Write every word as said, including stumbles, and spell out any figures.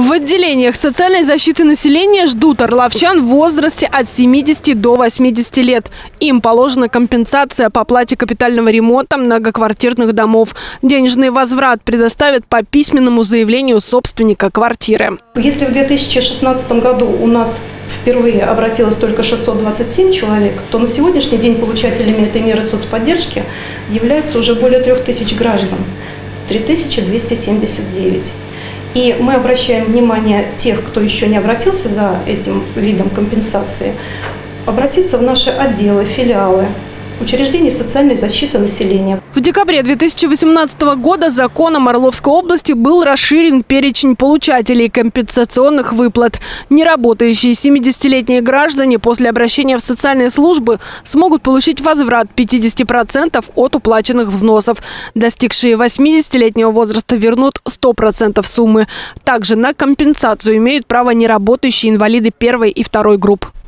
В отделениях социальной защиты населения ждут орловчан в возрасте от семидесяти до восьмидесяти лет. Им положена компенсация по оплате капитального ремонта многоквартирных домов. Денежный возврат предоставят по письменному заявлению собственника квартиры. Если в две тысячи шестнадцатом году у нас впервые обратилось только шестьсот двадцать семь человек, то на сегодняшний день получателями этой меры соцподдержки являются уже более трех тысяч граждан – три тысячи двести семьдесят девять. И мы обращаем внимание тех, кто еще не обратился за этим видом компенсации, обратиться в наши отделы, филиалы учреждений социальной защиты населения. В декабре две тысячи восемнадцатого года законом Орловской области был расширен перечень получателей компенсационных выплат. Неработающие семидесятилетние граждане после обращения в социальные службы смогут получить возврат пятидесяти процентов от уплаченных взносов. Достигшие восьмидесятилетнего возраста вернут сто процентов суммы. Также на компенсацию имеют право неработающие инвалиды первой и второй групп.